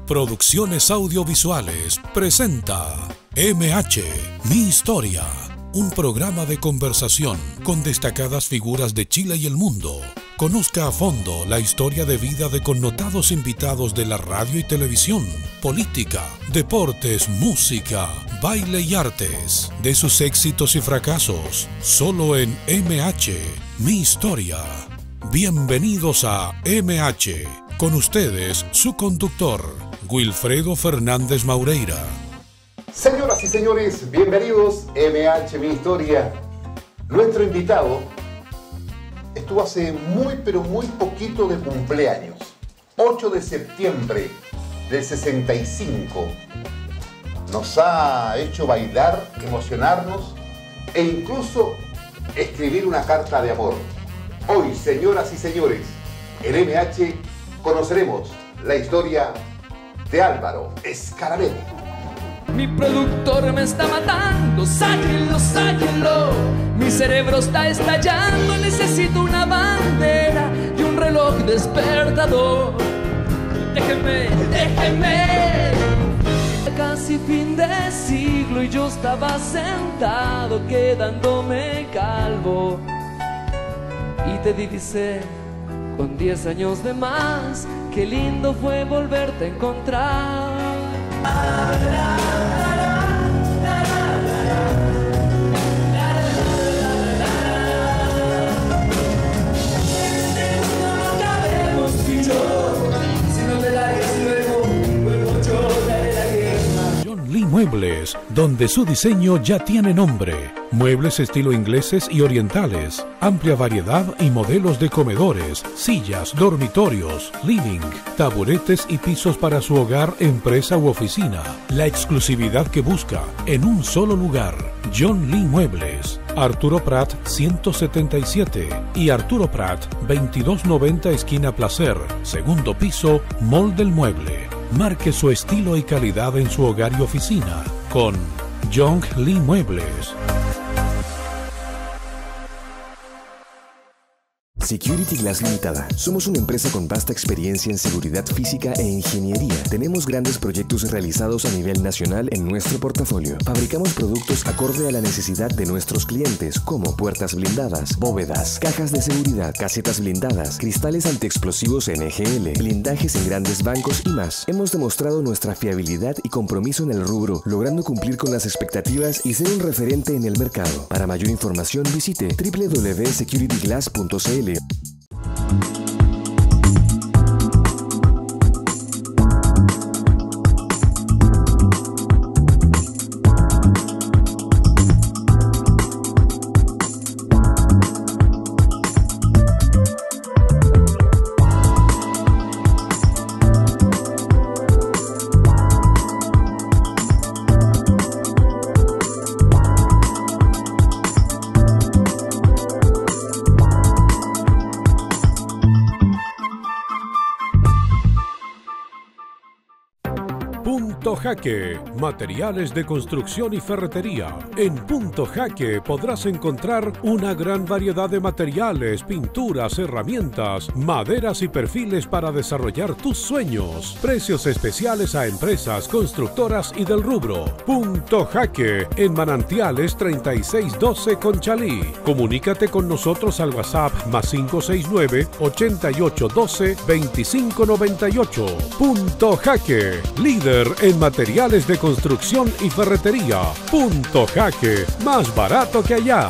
Producciones Audiovisuales presenta MH, Mi Historia, un programa de conversación con destacadas figuras de Chile y el mundo. Conozca a fondo la historia de vida de connotados invitados de la radio y televisión, política, deportes, música, baile y artes, de sus éxitos y fracasos, solo en MH, Mi Historia. Bienvenidos a MH, con ustedes su conductor, Wilfredo Fernández Maureira. Señoras y señores, bienvenidos a MH, Mi Historia. Nuestro invitado estuvo hace muy poquito de cumpleaños, 8 de septiembre del 65. Nos ha hecho bailar, emocionarnos e incluso escribir una carta de amor. Hoy, señoras y señores, en MH conoceremos la historia de Álvaro Scarabelli. Mi productor me está matando, sáquenlo, sáquenlo. Mi cerebro está estallando, necesito una bandera y un reloj despertador. Déjenme, déjenme. Casi fin de siglo y yo estaba sentado quedándome calvo. Y te divisé con 10 años de más, qué lindo fue volverte a encontrar. John Lee Muebles, donde su diseño ya tiene nombre. Muebles estilo ingleses y orientales, amplia variedad y modelos de comedores, sillas, dormitorios, living, taburetes y pisos para su hogar, empresa u oficina. La exclusividad que busca en un solo lugar. John Lee Muebles, Arturo Prat 177 y Arturo Prat 2290 esquina Placer, segundo piso, Mall del Mueble. Marque su estilo y calidad en su hogar y oficina con John Lee Muebles. Security Glass Limitada. Somos una empresa con vasta experiencia en seguridad física e ingeniería. Tenemos grandes proyectos realizados a nivel nacional en nuestro portafolio. Fabricamos productos acorde a la necesidad de nuestros clientes, como puertas blindadas, bóvedas, cajas de seguridad, casetas blindadas, cristales antiexplosivos NGL, blindajes en grandes bancos y más. Hemos demostrado nuestra fiabilidad y compromiso en el rubro, logrando cumplir con las expectativas y ser un referente en el mercado. Para mayor información visite www.securityglass.cl. Punto Jaque, materiales de construcción y ferretería. En Punto Jaque podrás encontrar una gran variedad de materiales, pinturas, herramientas, maderas y perfiles para desarrollar tus sueños. Precios especiales a empresas, constructoras y del rubro. Punto Jaque, en Manantiales 3612 Conchalí. Comunícate con nosotros al WhatsApp +569 8812 2598. Punto Jaque, líder en materiales de construcción y ferretería. Punto Jaque, más barato que allá.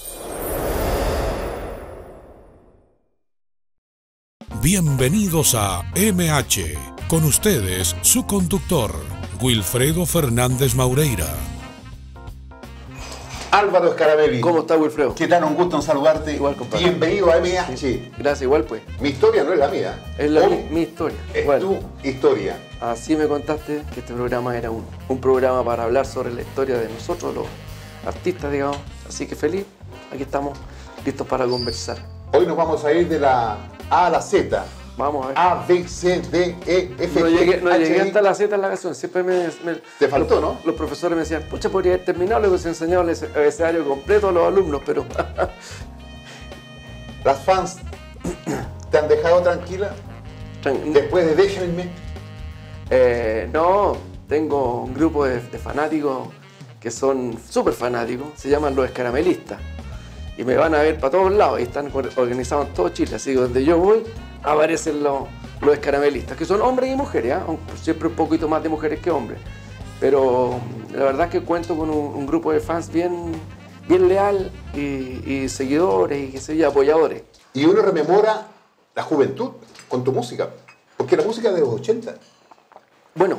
Bienvenidos a MH, con ustedes su conductor, Wilfredo Fernández Maureira. Álvaro Scarabelli. ¿Cómo está, Wilfredo? ¿Qué tal? Un gusto en saludarte. Igual, compadre. Bienvenido a MH. Sí. Gracias, igual pues. Mi historia no es la mía. Es mi historia. Es igual. tu historia. Así me contaste que este programa era un programa para hablar sobre la historia de nosotros, los artistas, digamos. Así que feliz, aquí estamos listos para conversar. Hoy nos vamos a ir de la A a la Z. Vamos a ver. A, B, C, D, E, F, No G, llegué H, I. hasta la Z en la canción, siempre Te faltó, ¿no? Los profesores me decían, pucha, podría haber terminado, luego se enseñaba el abecedario completo a los alumnos, pero... Las fans te han dejado tranquila después de Déjenme. No, tengo un grupo de fanáticos que son súper fanáticos, se llaman Los Escaramelistas. Y me van a ver para todos lados, y están organizados en todo Chile, así que donde yo voy aparecen los escaramelistas, que son hombres y mujeres, ¿eh? Siempre un poquito más de mujeres que hombres. Pero la verdad es que cuento con un grupo de fans bien leal y seguidores y qué sé yo, apoyadores. Y uno rememora la juventud con tu música, porque la música es de los 80. Bueno,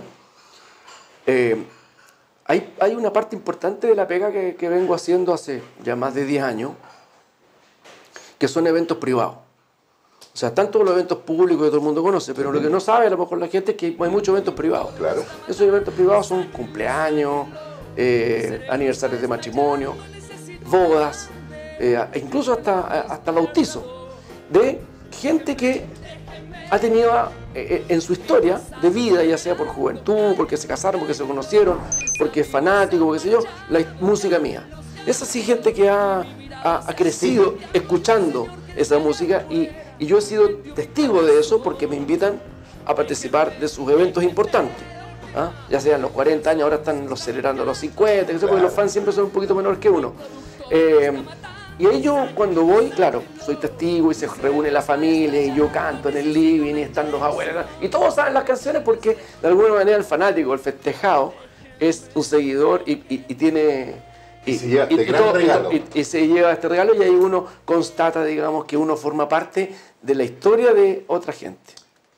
hay una parte importante de la pega que vengo haciendo hace ya más de 10 años, que son eventos privados. O sea, están todos los eventos públicos que todo el mundo conoce, pero lo que no sabe a lo mejor la gente es que hay muchos eventos privados. Claro. Esos eventos privados son cumpleaños, aniversarios de matrimonio, bodas, incluso hasta bautizo, de gente que ha tenido en su historia de vida, ya sea por juventud, porque se casaron, porque se conocieron, porque es fanático, qué sé yo, la música mía. Es así gente que ha crecido escuchando esa música y yo he sido testigo de eso porque me invitan a participar de sus eventos importantes. ¿Ah? Ya sean los 40 años, ahora están celebrando los 50, claro. Porque los fans siempre son un poquito menores que uno. Y ahí yo cuando voy, claro, soy testigo y se reúne la familia y yo canto en el living y están los abuelos y todos saben las canciones porque de alguna manera el fanático, el festejado, es un seguidor y tiene... Y se lleva este gran regalo. Y se lleva este regalo y ahí uno constata, digamos, que uno forma parte de la historia de otra gente.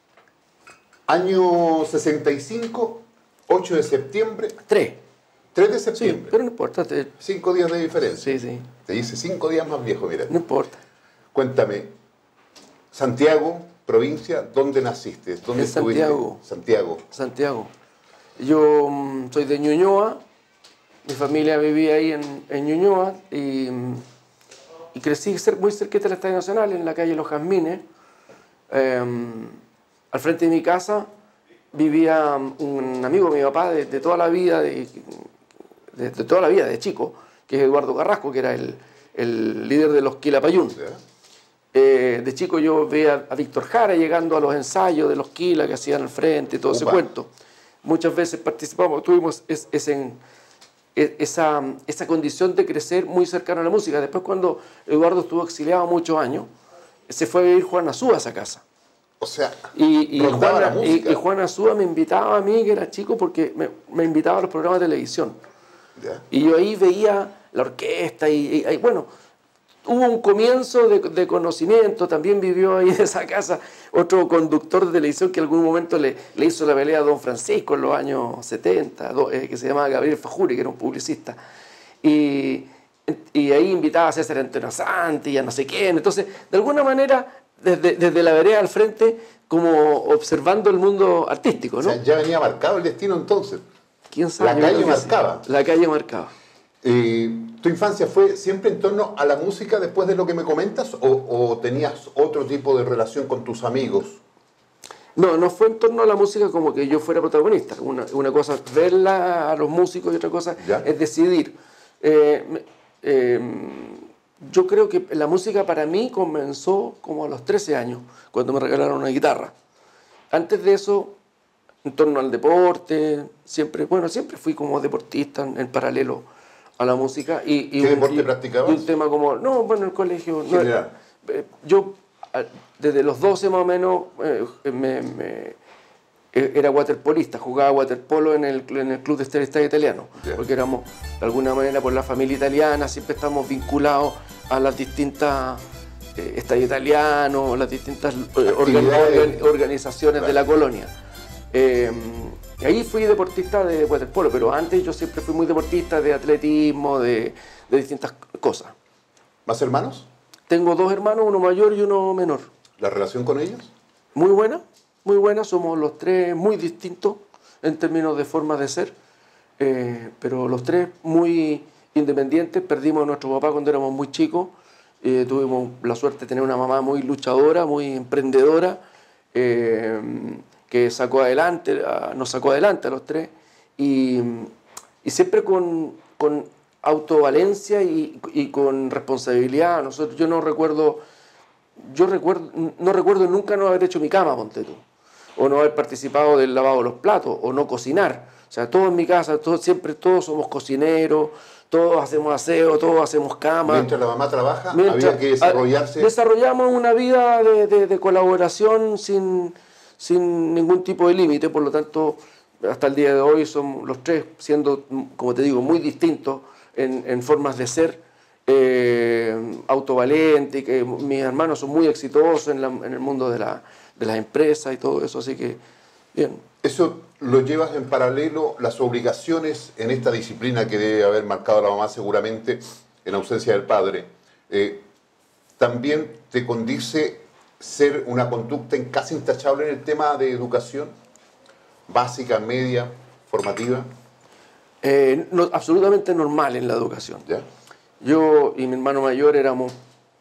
Año 65, 8 de septiembre. 3 de septiembre. Sí, pero no importa. 5 días de diferencia. Sí, sí. Te dice 5 días más viejo, mira. No importa. Cuéntame, Santiago, provincia, ¿dónde naciste? ¿Dónde estuviste? Santiago. Yo soy de Ñuñoa. Mi familia vivía ahí en Ñuñoa y crecí muy cerquita del Estadio Nacional, en la calle Los Jazmines. Al frente de mi casa vivía un amigo de mi papá de toda la vida, de toda la vida, de chico, que es Eduardo Carrasco, que era el líder de los Quilapayún. De chico yo veía a Víctor Jara llegando a los ensayos de los Quila que hacían al frente y todo ese cuento. Muchas veces participamos, tuvimos esa condición de crecer muy cercano a la música. Después, cuando Eduardo estuvo exiliado muchos años, se fue a vivir Juan Azúa a esa casa. O sea, y Juan Azúa me invitaba a mí, que era chico, porque me invitaba a los programas de televisión. ¿Ya? Y yo ahí veía la orquesta y bueno, hubo un comienzo de conocimiento. También vivió ahí en esa casa otro conductor de televisión que en algún momento le hizo la pelea a Don Francisco en los años 70, que se llamaba Gabriel Fajuri, que era un publicista. Y ahí invitaba a César Antonio Santi y a no sé quién. Entonces, de alguna manera, desde la vereda al frente, como observando el mundo artístico, ¿no? O sea, ya venía marcado el destino entonces. ¿Quién sabe? La calle marcaba. La calle marcaba. ¿Tu infancia fue siempre en torno a la música después de lo que me comentas o tenías otro tipo de relación con tus amigos? No fue en torno a la música como que yo fuera protagonista. Una cosa es verla a los músicos y otra cosa es decidir. Yo creo que la música para mí comenzó como a los 13 años, cuando me regalaron una guitarra. Antes de eso, en torno al deporte, siempre fui como deportista en paralelo a la música. ¿Qué deporte practicabas? Un tema como, en el colegio. Yo, desde los 12 más o menos, era waterpolista, jugaba waterpolo en el club de Estadio Italiano, porque éramos, de alguna manera, por la familia italiana, siempre estamos vinculados a las distintas Estadio Italiano, las distintas organizaciones de la colonia. Y ahí fui deportista de waterpolo, pero antes yo siempre fui muy deportista de atletismo, de distintas cosas. ¿Más hermanos? Tengo 2 hermanos, uno mayor y uno menor. ¿La relación con ellos? Muy buena, somos los 3 muy distintos en términos de forma de ser, pero los 3 muy independientes. Perdimos a nuestro papá cuando éramos muy chicos, tuvimos la suerte de tener una mamá muy luchadora, muy emprendedora, que nos sacó adelante a los 3, y siempre con autovalencia y con responsabilidad. No recuerdo nunca no haber hecho mi cama, ponte tú. o no haber participado del lavado de los platos, o no cocinar. O sea, todos en mi casa, siempre todos somos cocineros, todos hacemos aseo, todos hacemos cama. Mientras la mamá trabaja, había que desarrollarse. Desarrollamos una vida de colaboración sin ningún tipo de límite, por lo tanto, hasta el día de hoy son los tres, siendo, como te digo, muy distintos en formas de ser, autovalente, que mis hermanos son muy exitosos en el mundo de las empresas y todo eso, así que bien. Eso lo llevas en paralelo, las obligaciones en esta disciplina que debe haber marcado la mamá seguramente en ausencia del padre. ¿También te condice ser una conducta casi intachable en el tema de educación? ¿Básica, media, formativa? No, absolutamente normal en la educación. ¿Ya? Yo y mi hermano mayor éramos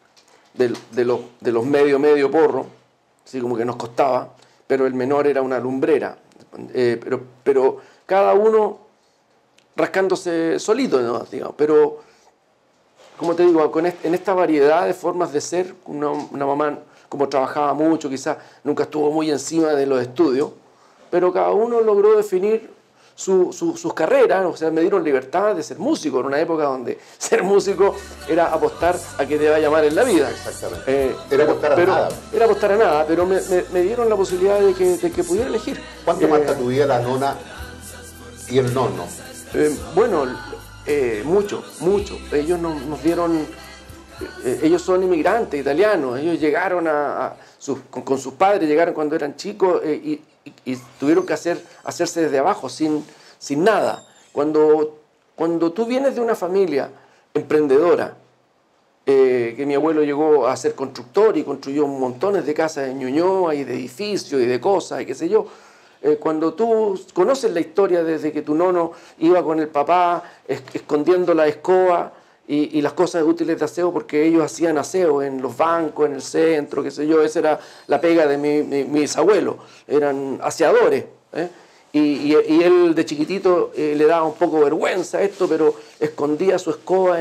de los medio porro, así como que nos costaba, pero el menor era una lumbrera. Pero cada uno rascándose solito, ¿no? Digamos. Pero, como te digo, en esta variedad de formas de ser, una mamá, como trabajaba mucho, quizás nunca estuvo muy encima de los estudios, pero cada uno logró definir sus carreras, o sea, me dieron libertad de ser músico en una época donde ser músico era apostar a que te va a llamar en la vida. Exactamente. Era apostar a nada. Era apostar a nada, pero me dieron la posibilidad de que pudiera elegir. ¿Cuánto marca tu vida la nona y el nono? Bueno, mucho. Ellos nos dieron... ellos son inmigrantes italianos, ellos llegaron con sus padres, llegaron cuando eran chicos y tuvieron que hacerse desde abajo, sin nada. Cuando tú vienes de una familia emprendedora, que mi abuelo llegó a ser constructor y construyó montones de casas en Ñuñoa y de edificios y de cosas y qué sé yo, cuando tú conoces la historia desde que tu nono iba con el papá escondiendo la escoba y las cosas útiles de aseo, porque ellos hacían aseo en los bancos, en el centro, qué sé yo, esa era la pega de mi bisabuelo, eran aseadores, y él de chiquitito le daba un poco vergüenza esto, pero escondía su escoba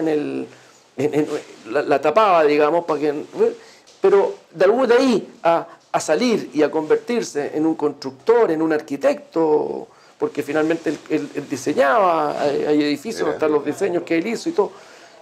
la tapaba, digamos, para que... Pero de ahí a salir y a convertirse en un constructor, en un arquitecto, porque finalmente él diseñaba, hay edificios, están los diseños que él hizo y todo.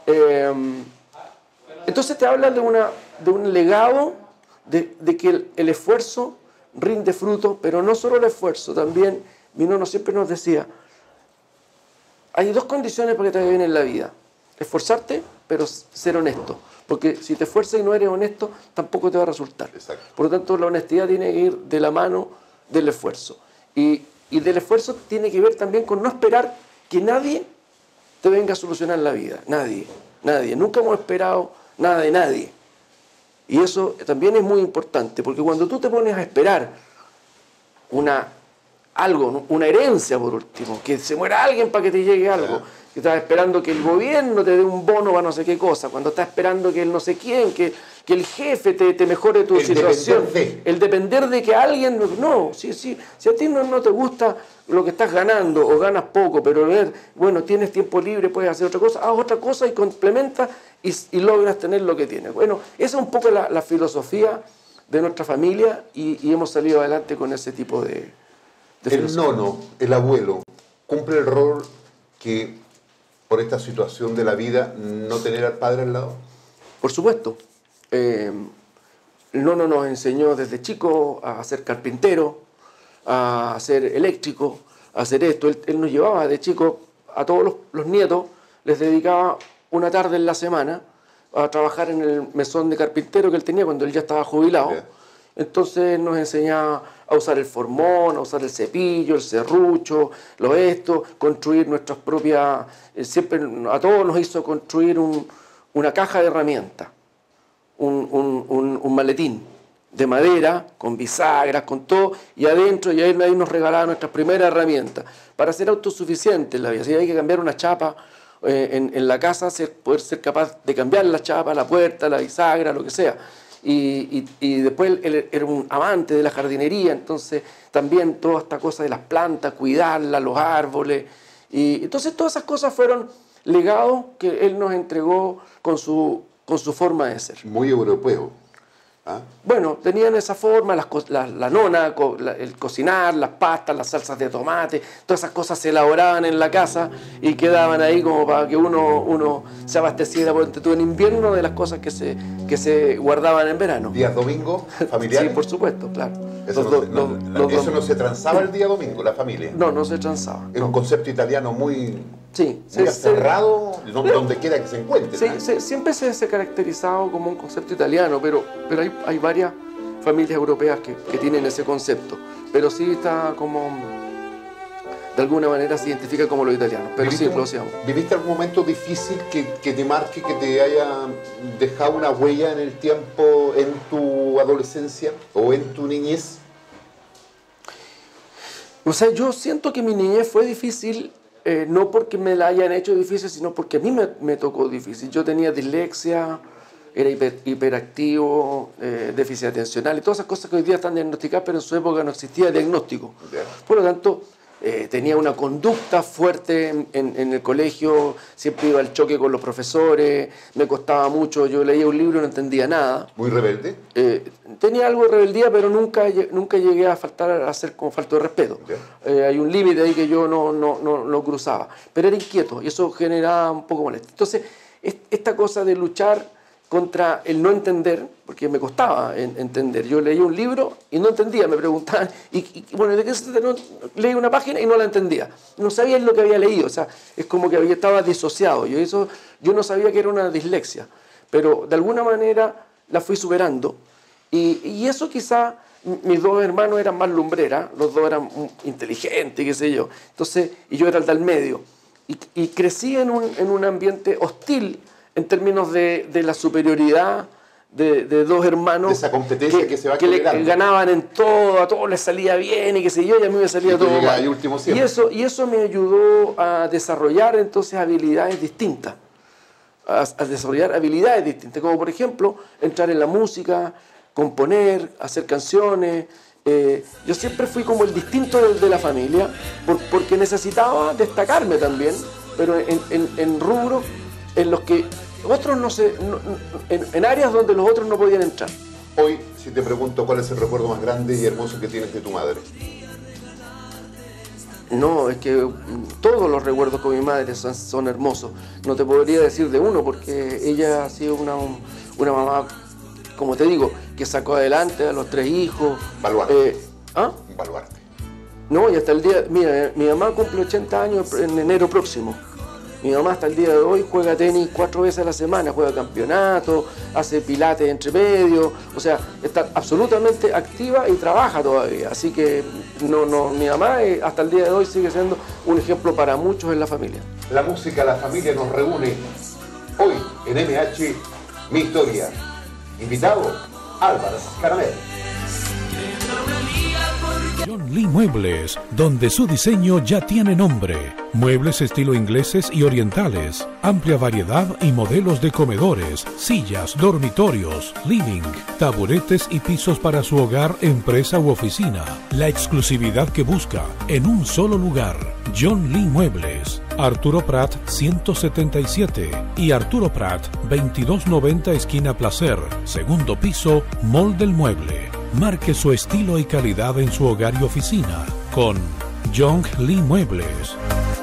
Entonces te hablan de un legado de que el esfuerzo rinde fruto, pero no solo el esfuerzo, también mi nono siempre nos decía, hay dos condiciones para que te vaya bien en la vida: esforzarte, pero ser honesto, porque si te esfuerzas y no eres honesto, tampoco te va a resultar. Exacto. Por lo tanto, la honestidad tiene que ir de la mano del esfuerzo, y del esfuerzo tiene que ver también con no esperar que nadie te venga a solucionar la vida. Nadie. Nunca hemos esperado nada de nadie. Y eso también es muy importante, porque cuando tú te pones a esperar una herencia, por último, que se muera alguien para que te llegue algo, que estás esperando que el gobierno te dé un bono para no sé qué cosa, cuando estás esperando que el no sé quién, que el jefe te mejore tu situación, el depender de que alguien... No, si a ti no te gusta lo que estás ganando o ganas poco, pero bueno, tienes tiempo libre, puedes hacer otra cosa, haz otra cosa y complementa y logras tener lo que tienes. Bueno, esa es un poco la filosofía de nuestra familia y hemos salido adelante con ese tipo de el nono, el abuelo, cumple el rol que por esta situación de la vida no tener al padre al lado. Por supuesto. El nono nos enseñó desde chico a ser carpintero, a ser eléctrico, a hacer esto. Él nos llevaba de chico a todos los nietos, les dedicaba una tarde en la semana a trabajar en el mesón de carpintero que él tenía cuando él ya estaba jubilado. Okay. Entonces nos enseñaba a usar el formón, a usar el cepillo, el serrucho, construir nuestras propias... siempre a todos nos hizo construir una caja de herramientas, un maletín de madera, con bisagras, con todo, y adentro, y ahí nos regalaba nuestras primeras herramientas, para ser autosuficientes en la vida. Si hay que cambiar una chapa en la casa, poder ser capaz de cambiar la chapa, la puerta, la bisagra, lo que sea. Y después él era un amante de la jardinería, entonces también toda esta cosa de las plantas, cuidarlas, los árboles. Y entonces todas esas cosas fueron legados que él nos entregó con su forma de ser. Muy europeo. ¿Ah? Bueno, tenían esa forma, la nona, el cocinar, las pastas, las salsas de tomate, todas esas cosas se elaboraban en la casa y quedaban ahí como para que uno se abasteciera en invierno de las cosas que se guardaban en verano. ¿Días domingo familiares? Sí, por supuesto, claro. Eso no se transaba el día domingo, la familia. No se transaba. Es un concepto italiano muy... Sí, muy aferrado, donde quiera que se encuentre. Sí, siempre se ha caracterizado como un concepto italiano, pero hay varias familias europeas que tienen ese concepto. Pero sí está como, de alguna manera se identifica como los italianos. Pero sí, lo hacíamos. ¿Viviste algún momento difícil que te marque, que te haya dejado una huella en el tiempo, en tu adolescencia o en tu niñez? O sea, yo siento que mi niñez fue difícil. No porque me la hayan hecho difícil, sino porque a mí me tocó difícil. Yo tenía dislexia, era hiperactivo, déficit atencional y todas esas cosas que hoy día están diagnosticadas, pero en su época no existía diagnóstico. Por lo tanto, tenía una conducta fuerte en el colegio, siempre iba al choque con los profesores, me costaba mucho, yo leía un libro y no entendía nada. ¿Muy rebelde? Tenía algo de rebeldía, pero nunca llegué a hacer como falta de respeto. Hay un límite ahí que yo no cruzaba, pero era inquieto y eso generaba un poco molestia. Entonces, esta cosa de luchar contra el no entender, porque me costaba entender. Yo leía un libro y no entendía, me preguntaban, bueno, ¿de qué se trata? Leí una página y no la entendía. No sabía lo que había leído, o sea, es como que estaba disociado. Yo no sabía que era una dislexia, pero de alguna manera la fui superando. Y eso quizá, mis dos hermanos eran más lumbreras, los dos eran inteligentes, qué sé yo. Entonces, y yo era el del medio. Y crecí en un ambiente hostil, en términos de la superioridad de dos hermanos. De esa competencia que se va que le ganaban en todo, a todos les salía bien y qué sé yo, y a mí me salía todo mal. Y eso me ayudó a desarrollar entonces habilidades distintas. A desarrollar habilidades distintas, como por ejemplo, entrar en la música, componer, hacer canciones. Yo siempre fui como el distinto de la familia, porque necesitaba destacarme también, pero en rubros en los que otros en áreas donde los otros no podían entrar. Hoy, si te pregunto cuál es el recuerdo más grande y hermoso que tienes de tu madre. No, es que todos los recuerdos con mi madre son hermosos. No te podría decir de uno, porque ella ha sido una mamá, como te digo, que sacó adelante a los 3 hijos. Baluarte. Un baluarte. No, y hasta el día... Mira, mi mamá cumple 80 años en enero próximo. Mi mamá hasta el día de hoy juega tenis 4 veces a la semana, juega campeonato, hace pilates entre medio, o sea, está absolutamente activa y trabaja todavía. Así que mi mamá hasta el día de hoy sigue siendo un ejemplo para muchos en la familia. La música, la familia nos reúne hoy en MH Mi Historia. Invitado, Álvaro Caramel. John Lee Muebles, donde su diseño ya tiene nombre. Muebles estilo ingleses y orientales. Amplia variedad y modelos de comedores, sillas, dormitorios, living, taburetes y pisos para su hogar, empresa u oficina. La exclusividad que busca en un solo lugar. John Lee Muebles. Arturo Prat 177 y Arturo Prat 2290 esquina Placer, segundo piso, Mall del Mueble. Marque su estilo y calidad en su hogar y oficina con John Lee Muebles.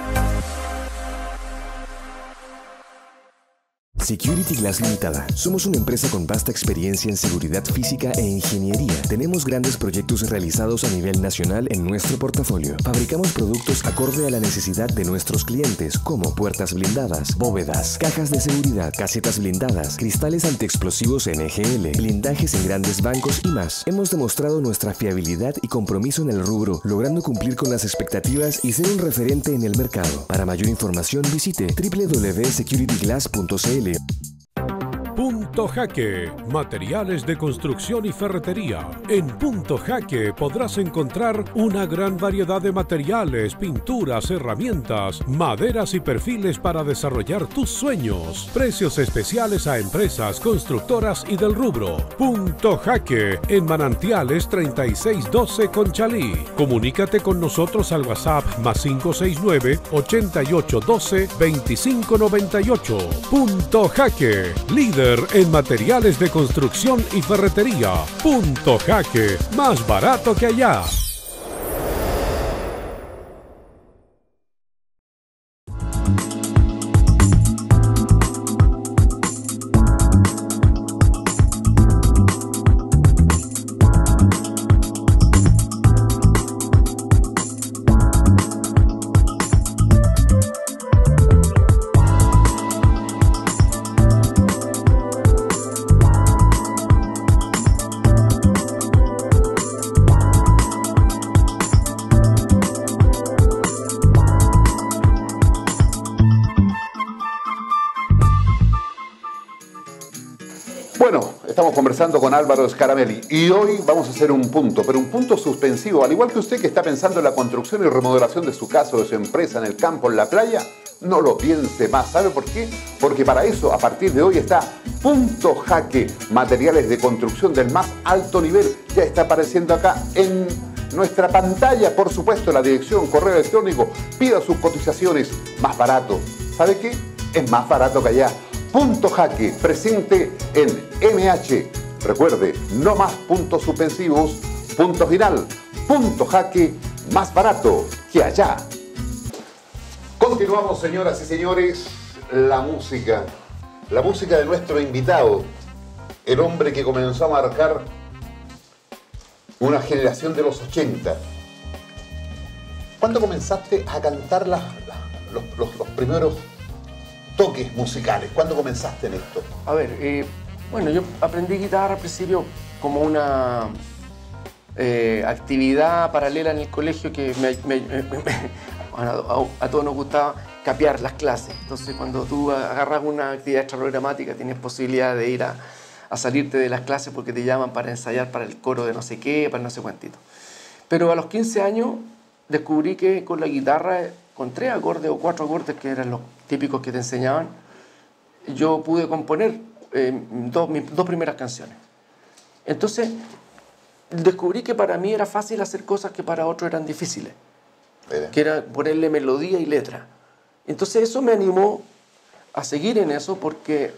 Security Glass Limitada. Somos una empresa con vasta experiencia en seguridad física e ingeniería. Tenemos grandes proyectos realizados a nivel nacional en nuestro portafolio. Fabricamos productos acorde a la necesidad de nuestros clientes, como puertas blindadas, bóvedas, cajas de seguridad, casetas blindadas, cristales antiexplosivos NGL, blindajes en grandes bancos y más. Hemos demostrado nuestra fiabilidad y compromiso en el rubro, logrando cumplir con las expectativas y ser un referente en el mercado. Para mayor información visite www.securityglass.cl. Punto Jaque, materiales de construcción y ferretería. En Punto Jaque podrás encontrar una gran variedad de materiales, pinturas, herramientas, maderas y perfiles para desarrollar tus sueños. Precios especiales a empresas, constructoras y del rubro. Punto Jaque, en Manantiales 3612 Conchalí. Comunícate con nosotros al WhatsApp +569 8812 2598. Punto Jaque, líder en en materiales de construcción y ferretería. Punto Jaque, más barato que allá. Bueno, estamos conversando con Álvaro Scaramelli y hoy vamos a hacer un punto, pero un punto suspensivo. Al igual que usted que está pensando en la construcción y remodelación de su casa o de su empresa en el campo, en la playa, no lo piense más. ¿Sabe por qué? Porque para eso, a partir de hoy, está Punto Jaque, materiales de construcción del más alto nivel. Ya está apareciendo acá en nuestra pantalla, por supuesto, la dirección, correo electrónico. Pida sus cotizaciones más barato. ¿Sabe qué? Es más barato que allá. Punto Jaque, presente en MH. Recuerde, no más puntos suspensivos, punto final. Punto Jaque, más barato que allá. Continuamos, señoras y señores, la música de nuestro invitado, el hombre que comenzó a marcar una generación de los 80. ¿Cuándo comenzaste a cantar los primeros toques musicales? ¿Cuándo comenzaste en esto? A ver, bueno, yo aprendí guitarra al principio como una actividad paralela en el colegio que a todos nos gustaba capear las clases. Entonces, cuando tú agarras una actividad extraprogramática, tienes posibilidad de ir a salirte de las clases porque te llaman para ensayar para el coro de no sé qué, para no sé cuántito. Pero a los 15 años descubrí que con la guitarra, con 3 acordes o 4 acordes, que eran los típicos que te enseñaban, yo pude componer mis 2 primeras canciones. Entonces, descubrí que para mí era fácil hacer cosas que para otros eran difíciles, que era ponerle melodía y letra. Entonces eso me animó a seguir en eso porque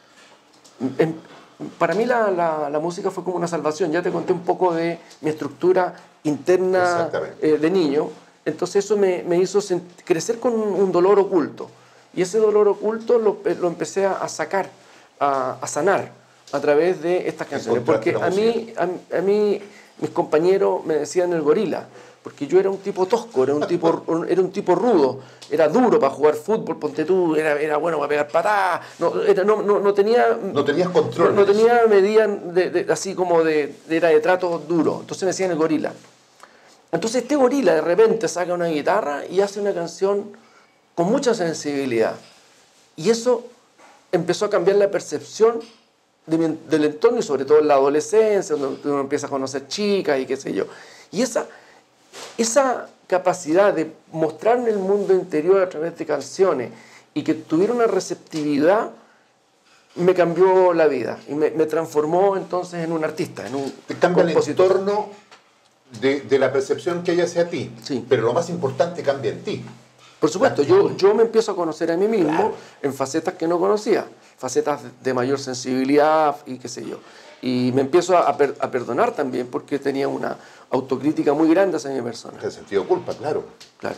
para mí la música fue como una salvación. Ya te conté un poco de mi estructura interna de niño. Entonces eso me hizo crecer con un dolor oculto. Y ese dolor oculto lo empecé a sacar, a sanar a través de estas canciones. Porque a mí mis compañeros me decían el gorila, porque yo era un tipo tosco, era un tipo rudo, era duro para jugar fútbol, ponte tú, era bueno para pegar patadas, no tenía... No tenías control. No tenía medida así como era de trato duro, entonces me decían el gorila. Entonces este gorila de repente saca una guitarra y hace una canción con mucha sensibilidad. Y eso empezó a cambiar la percepción del entorno y sobre todo en la adolescencia, donde uno empieza a conocer chicas y qué sé yo. Y esa capacidad de mostrarme el mundo interior a través de canciones y que tuviera una receptividad me cambió la vida y me transformó entonces en un artista, en un Te cambia compositor. el entorno de la percepción que hay hacia ti, Sí. pero lo más importante cambia en ti. Por supuesto, yo me empiezo a conocer a mí mismo en facetas que no conocía, facetas de mayor sensibilidad y qué sé yo. Y me empiezo a perdonar también porque tenía una autocrítica muy grande hacia mi persona. El sentido de culpa, claro. Claro.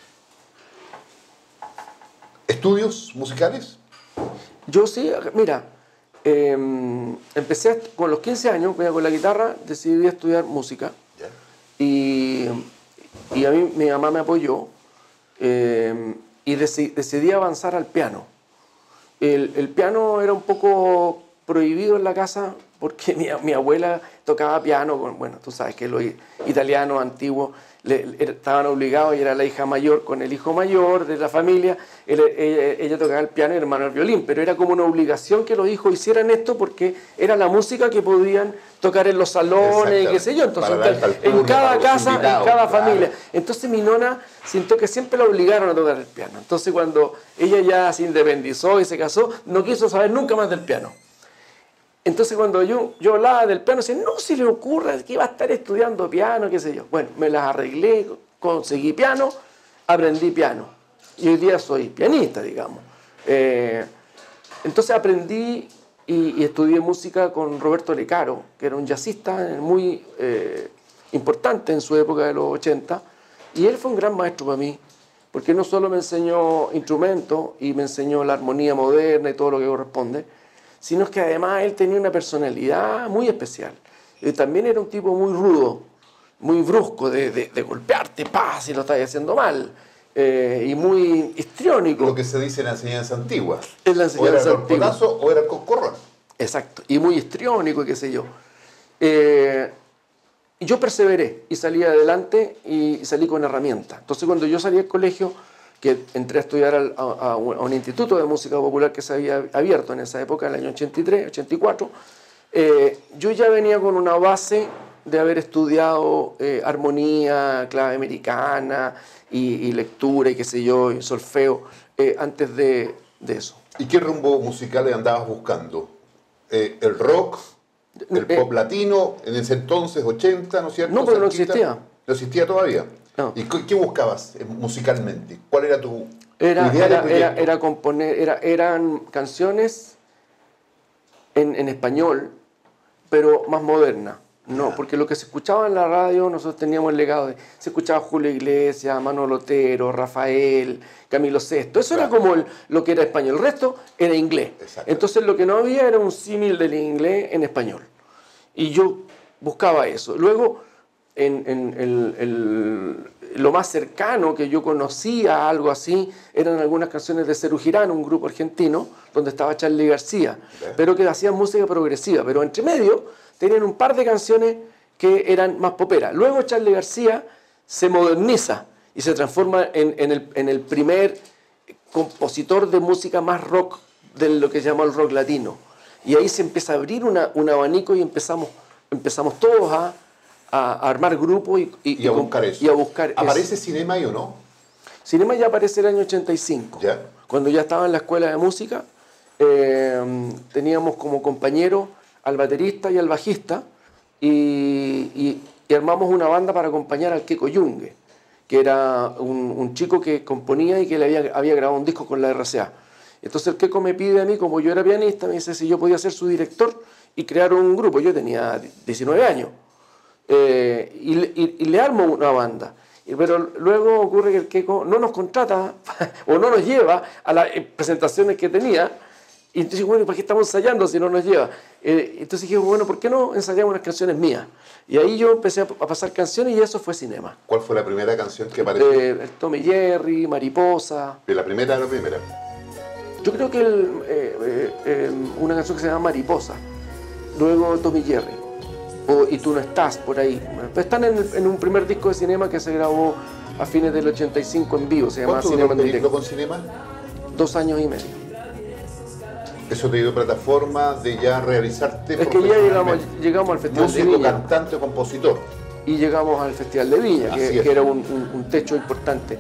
¿Estudios musicales? Yo sí, mira, empecé con los 15 años, con la guitarra, decidí estudiar música. Ya. Y a mí mi mamá me apoyó y decidí avanzar al piano. El piano era un poco prohibido en la casa porque mi abuela tocaba piano, bueno, tú sabes que los italianos antiguos estaban obligados y era la hija mayor con el hijo mayor de la familia, ella tocaba el piano y el hermano el violín, pero era como una obligación que los hijos hicieran esto porque era la música que podían tocar en los salones y qué sé yo, entonces en cada casa, en cada familia. Entonces mi nona sintió que siempre la obligaron a tocar el piano, entonces cuando ella ya se independizó y se casó, no quiso saber nunca más del piano. Entonces cuando yo hablaba del piano, decía, no se le ocurra que iba a estar estudiando piano, qué sé yo. Bueno, me las arreglé, conseguí piano, aprendí piano. Y hoy día soy pianista, digamos. Entonces aprendí y estudié música con Roberto Lecaro, que era un jazzista muy importante en su época de los 80, y él fue un gran maestro para mí, porque no solo me enseñó instrumentos y me enseñó la armonía moderna y todo lo que corresponde, sino que además él tenía una personalidad muy especial. También era un tipo muy rudo, muy brusco, de golpearte, si lo estás haciendo mal, y muy histriónico. Lo que se dice en la enseñanza antigua. En la enseñanza o era el corpotazo o era el coscorrón. Exacto, y muy histriónico, qué sé yo. Yo perseveré y salí adelante y salí con herramientas. Entonces, cuando yo salí del colegio, que entré a estudiar a un instituto de música popular que se había abierto en esa época, en el año 83, 84, yo ya venía con una base de haber estudiado armonía, clave americana y lectura y qué sé yo, y solfeo, antes de eso. ¿Y qué rumbo musical andabas buscando? ¿El rock? ¿El pop latino? En ese entonces, 80, ¿no es cierto? No, pero no existía. ¿No existía todavía? No. ¿Y qué buscabas musicalmente? ¿Cuál era tu idea de proyecto? Era componer, eran canciones en español, pero más modernas. No, porque lo que se escuchaba en la radio, nosotros teníamos el legado de... Se escuchaba Julio Iglesias, Manolo Otero, Rafael, Camilo Sesto. Eso era como lo que era español. El resto era inglés. Entonces lo que no había era un símil del inglés en español. Y yo buscaba eso. Luego, lo más cercano que yo conocía a algo así eran algunas canciones de Serú Girán, un grupo argentino, donde estaba Charly García, pero que hacían música progresiva. Pero entre medio tenían un par de canciones que eran más poperas. Luego Charly García se moderniza y se transforma en el primer compositor de música más rock de lo que se llama el rock latino. Y ahí se empieza a abrir un abanico y empezamos todos a armar grupos y a buscar eso. Y a buscar ¿Aparece eso. Cinema ahí o no? Cinema ya aparece el año 85. ¿Ya? Cuando ya estaba en la escuela de música, teníamos como compañero al baterista y al bajista y armamos una banda para acompañar al Keko Yungue, que era un chico que componía y que le había grabado un disco con la RCA. Entonces el Keko me pide a mí, como yo era pianista, me dice si yo podía ser su director y crear un grupo. Yo tenía 19 años y le armo una banda. Pero luego ocurre que el Keko no nos contrata o no nos lleva a las presentaciones que tenía. Y entonces, bueno, ¿para qué estamos ensayando si no nos lleva? Entonces dije, bueno, ¿por qué no ensayamos unas canciones mías? Y ahí yo empecé a pasar canciones y eso fue Cinema. ¿Cuál fue la primera canción que apareció? El Tom y Jerry, Mariposa. ¿De la primera a la primera? Yo creo que una canción que se llama Mariposa. Luego Tom y Jerry. Y Tú no estás, por ahí. Están en un primer disco de Cinema que se grabó a fines del 85 en vivo. Se llama Cinema en directo. ¿Cuánto duró el periplo con Cinema? 2 años y medio. ¿Eso te dio plataforma de ya realizarte? Es que ya llegamos al Festival de Músico, Viña. cantante o compositor. Y llegamos al Festival de Viña, que era un techo importante.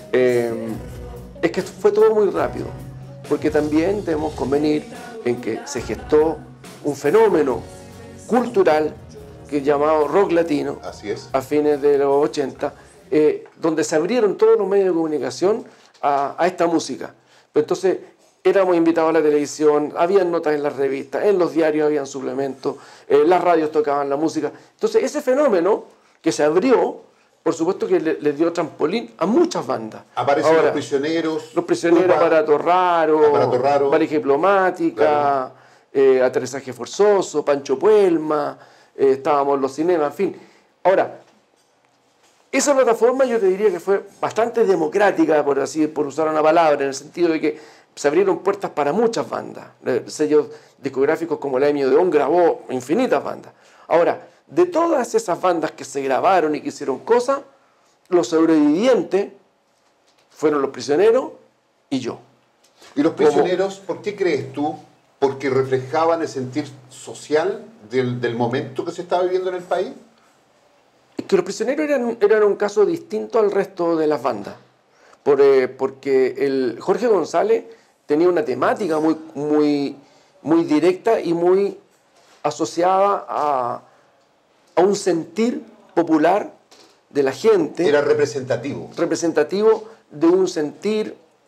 Es que fue todo muy rápido, porque también debemos convenir en que se gestó un fenómeno cultural que llamado rock latino. Así es. A fines de los 80, donde se abrieron todos los medios de comunicación a esta música. Pero entonces éramos invitados a la televisión, habían notas en las revistas, en los diarios habían suplementos, las radios tocaban la música. Entonces ese fenómeno que se abrió, por supuesto que le dio trampolín a muchas bandas. Aparecen Los Prisioneros. Los Prisioneros, Aparato Raro, Valija Diplomática, claro. Aterrizaje Forzoso, Pancho Puelma, estábamos Los Cinemas, en fin. Ahora, esa plataforma yo te diría que fue bastante democrática, por usar una palabra, en el sentido de que se abrieron puertas para muchas bandas. Sellos discográficos como la Emi Odeón grabó infinitas bandas. Ahora, de todas esas bandas que se grabaron y que hicieron cosas, los sobrevivientes fueron Los Prisioneros y yo. ¿Y Los Prisioneros, por qué crees tú? ¿Porque reflejaban el sentir social del momento que se estaba viviendo en el país? Es que Los Prisioneros eran un caso distinto al resto de las bandas. Porque el Jorge González tenía una temática muy directa y muy asociada a un sentir popular de la gente. Era representativo. Representativo de un sentir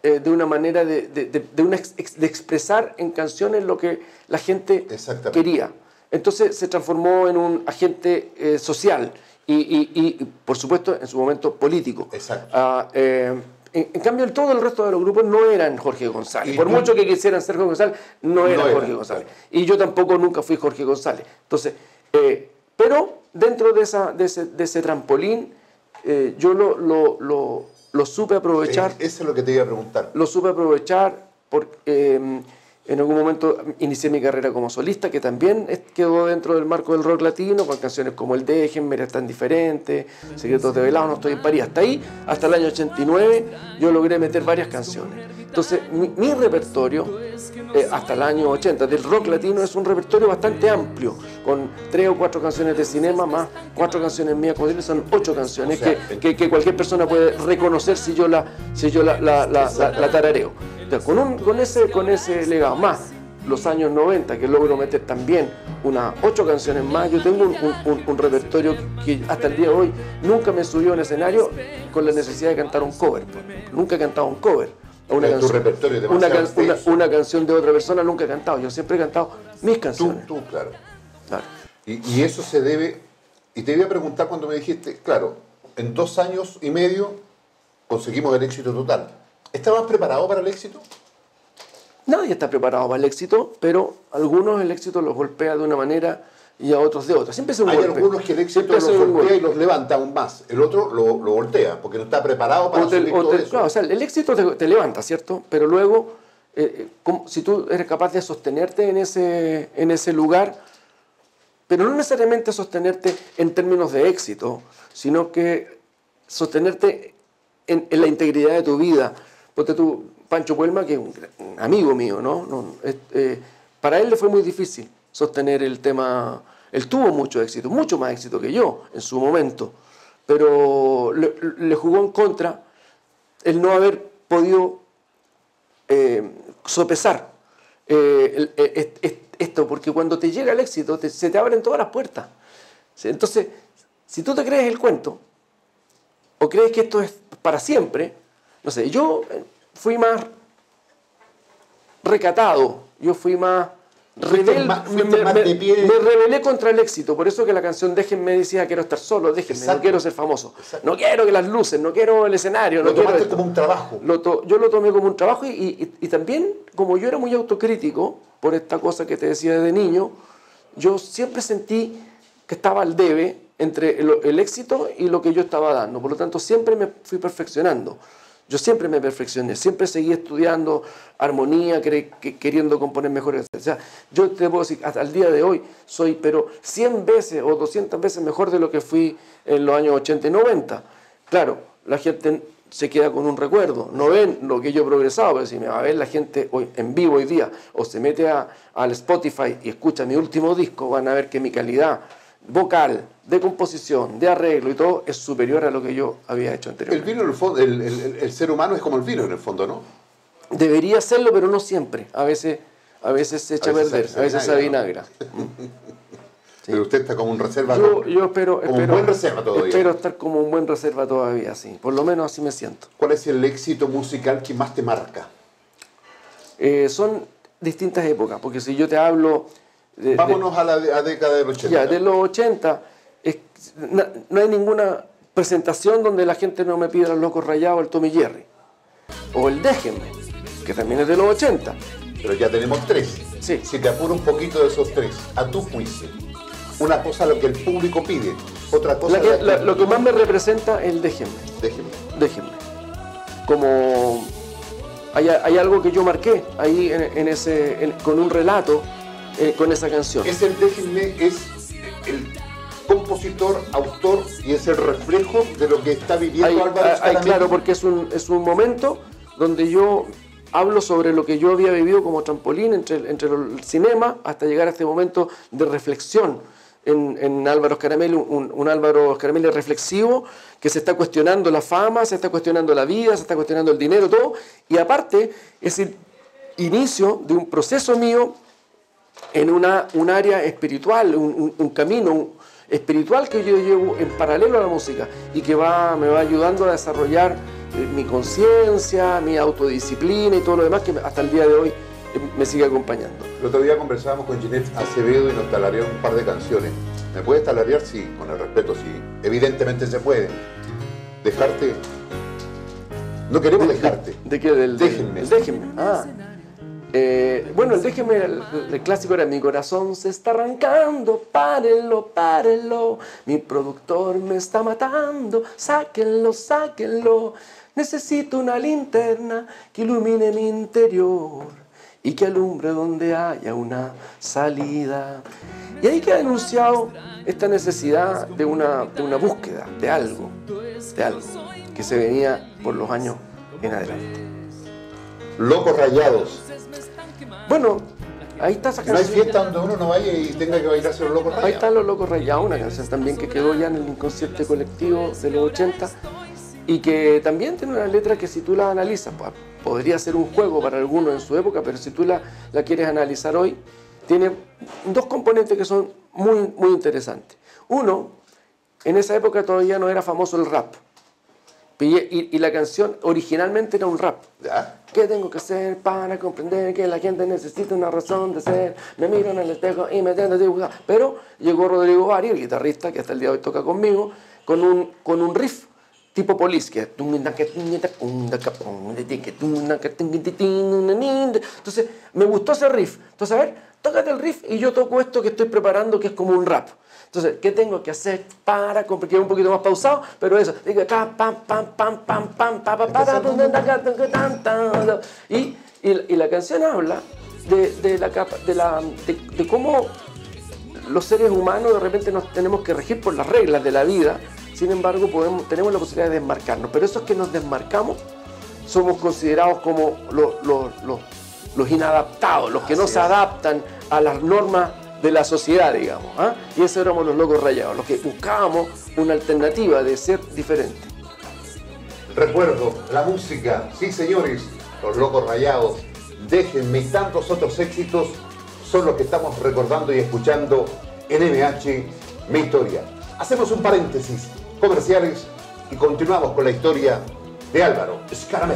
de una manera de expresar en canciones lo que la gente quería. Entonces se transformó en un agente social y, por supuesto, en su momento político. Exacto. En cambio, todo el resto de los grupos no eran Jorge González. Por mucho que quisieran ser Jorge González, no eran Jorge González. Y yo tampoco nunca fui Jorge González. Entonces, pero dentro de ese trampolín, yo lo supe aprovechar. Eso es lo que te iba a preguntar. Lo supe aprovechar porque en algún momento inicié mi carrera como solista, que también quedó dentro del marco del rock latino, con canciones como El Déjenme, Eres tan diferente, Secretos de Velado, No estoy en París. Hasta ahí, hasta el año 89, yo logré meter varias canciones. Entonces, mi repertorio, hasta el año 80, del rock latino es un repertorio bastante amplio, con 3 o 4 canciones de cinema, más 4 canciones mías, como digo, son 8 canciones, o sea, que cualquier persona puede reconocer si yo la tarareo. Entonces, con ese legado, más los años 90, que logro meter también unas 8 canciones más, yo tengo un repertorio que hasta el día de hoy nunca me subió a un escenario con la necesidad de cantar un cover. Nunca he cantado un cover. Una canción de otra persona nunca he cantado. Yo siempre he cantado mis canciones. Tú, claro. Y eso se debe... Y te iba a preguntar cuando me dijiste, claro, en 2 años y medio conseguimos el éxito total. ¿Estabas preparado para el éxito? Nadie está preparado para el éxito, pero algunos el éxito los golpea de una manera y a otros de otra. Siempre es un golpe. Hay algunos que el éxito los golpea y los levanta aún más. El otro lo voltea, porque no está preparado para subir todo eso. Claro, o sea, el éxito te levanta, ¿cierto? Pero luego, si tú eres capaz de sostenerte en ese lugar, pero no necesariamente sostenerte en términos de éxito, sino que sostenerte en la integridad de tu vida. Porque tú, Pancho Puelma, que es un amigo mío, ¿no? Para él le fue muy difícil sostener el tema. Él tuvo mucho éxito, mucho más éxito que yo en su momento, pero le jugó en contra el no haber podido sopesar esto, porque cuando te llega el éxito se te abren todas las puertas. Entonces, si tú te crees el cuento o crees que esto es para siempre, no sé, yo fui más recatado, yo fui más rebelde, me rebelé contra el éxito, por eso que la canción Déjenme decía quiero estar solo, déjenme, no quiero ser famoso, no quiero que las luces, no quiero el escenario, no quiero esto. Como un trabajo. Yo lo tomé como un trabajo y también, como yo era muy autocrítico por esta cosa que te decía desde niño, yo siempre sentí que estaba al debe entre el éxito y lo que yo estaba dando, por lo tanto siempre me fui perfeccionando. Yo siempre me perfeccioné, siempre seguí estudiando armonía, queriendo componer mejores. O sea, yo te puedo decir, hasta el día de hoy soy, pero 100 veces o 200 veces mejor de lo que fui en los años 80 y 90. Claro, la gente se queda con un recuerdo, no ven lo que yo he progresado, pero si me va a ver la gente hoy, en vivo hoy día, o se mete al Spotify y escucha mi último disco, van a ver que mi calidad vocal, de composición, de arreglo y todo es superior a lo que yo había hecho anteriormente. El vino, en el fondo, el ser humano es como el vino en el fondo, ¿no? Debería serlo, pero no siempre. A veces se echa a perder, a veces se avinagra. Sí. Pero usted está como un reserva. Yo espero un buen reserva todavía. Espero estar como un buen reserva todavía, sí. Por lo menos así me siento. ¿Cuál es el éxito musical que más te marca? Son distintas épocas, porque si yo te hablo... Vámonos a la década de los 80. Ya, de los 80, no hay ninguna presentación donde la gente no me pida Los Locos Rayados, el Tommy Jerry. O el Déjenme, que también es de los 80. Pero ya tenemos 3. Sí. Si te apuro un poquito de esos 3, a tu juicio. Una cosa lo que el público pide, otra cosa... Lo que más me representa es el Déjenme. Déjenme. Como... Hay algo que yo marqué ahí con un relato, con esa canción. Es el Déjenme, es el compositor, autor y es el reflejo de lo que está viviendo Álvaro Escaramelli. Claro, porque es un momento donde yo hablo sobre lo que yo había vivido como trampolín entre el cinema hasta llegar a este momento de reflexión en Álvaro Escaramelli, un Álvaro Escaramelli reflexivo que se está cuestionando la fama, se está cuestionando la vida, se está cuestionando el dinero, todo, y aparte es el igual de un proceso mío en un área espiritual, un camino espiritual que yo llevo en paralelo a la música y que me va ayudando a desarrollar mi conciencia, mi autodisciplina y todo lo demás que hasta el día de hoy me sigue acompañando. El otro día conversábamos con Ginette Acevedo y nos talareó un par de canciones. ¿Me puedes talarear? Sí, con el respeto, sí. Evidentemente se puede. Dejarte. No queremos dejarte. ¿De qué? Déjenme. El déjenme. Ah. Bueno, el déjenme, el clásico era: mi corazón se está arrancando, párenlo, párenlo. Mi productor me está matando, sáquenlo, sáquenlo. Necesito una linterna que ilumine mi interior y que alumbre donde haya una salida. Y ahí queda enunciado esta necesidad de una búsqueda de algo que se venía por los años en adelante. Locos Rayados. Bueno, ahí está esa No hay canción. fiesta donde uno no vaya y tenga que bailarse los Locos Rayados. Ahí están los Locos Rayados, una canción también que quedó ya en el inconsciente colectivo de los 80 y que también tiene una letra que, si tú la analizas, pues, podría ser un juego para algunos en su época, pero si tú la quieres analizar hoy, tiene dos componentes que son muy, muy interesantes. Uno, en esa época todavía no era famoso el rap. Y la canción originalmente era un rap. ¿Ya? ¿Qué tengo que hacer para comprender que la gente necesita una razón de ser? Me miro en el espejo y me tiendo a dibujar. Pero llegó Rodrigo Bari, el guitarrista que hasta el día de hoy toca conmigo, con un riff tipo Police, que entonces me gustó ese riff. Entonces, a ver, tócate el riff y yo toco esto que estoy preparando, que es como un rap. Entonces, ¿qué tengo que hacer para comprender? Un poquito más pausado, pero eso. Y la canción habla de cómo los seres humanos de repente nos tenemos que regir por las reglas de la vida. Sin embargo, tenemos la posibilidad de desmarcarnos. Pero esos que nos desmarcamos somos considerados como los inadaptados, los que no se adaptan a las normas de la sociedad, digamos. ¿Ah? Y esos éramos los Locos Rayados, los que buscábamos una alternativa de ser diferente. Recuerdo, la música, sí señores, los Locos Rayados, déjenme, y tantos otros éxitos son los que estamos recordando y escuchando en MH, Mi Historia. Hacemos un paréntesis comerciales y continuamos con la historia de Álvaro Scaramella.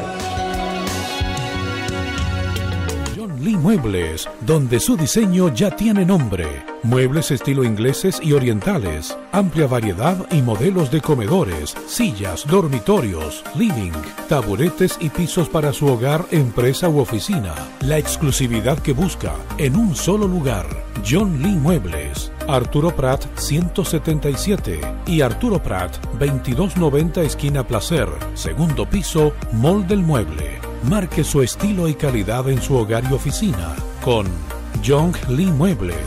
John Lee Muebles, donde su diseño ya tiene nombre. Muebles estilo ingleses y orientales. Amplia variedad y modelos de comedores, sillas, dormitorios, living, taburetes y pisos para su hogar, empresa u oficina. La exclusividad que busca en un solo lugar. John Lee Muebles. Arturo Prat 177 y Arturo Prat 2290 esquina Placer, segundo piso, Mall del Mueble. Marque su estilo y calidad en su hogar y oficina con John Lee Muebles.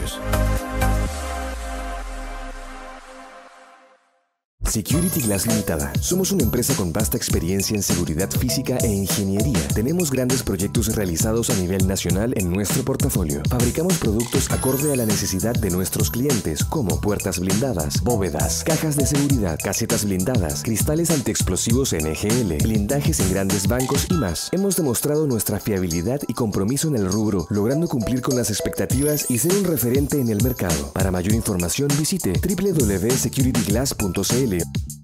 Security Glass Limitada. Somos una empresa con vasta experiencia en seguridad física e ingeniería. Tenemos grandes proyectos realizados a nivel nacional en nuestro portafolio. Fabricamos productos acorde a la necesidad de nuestros clientes, como puertas blindadas, bóvedas, cajas de seguridad, casetas blindadas, cristales antiexplosivos NGL, blindajes en grandes bancos y más. Hemos demostrado nuestra fiabilidad y compromiso en el rubro, logrando cumplir con las expectativas y ser un referente en el mercado. Para mayor información visite www.securityglass.cl.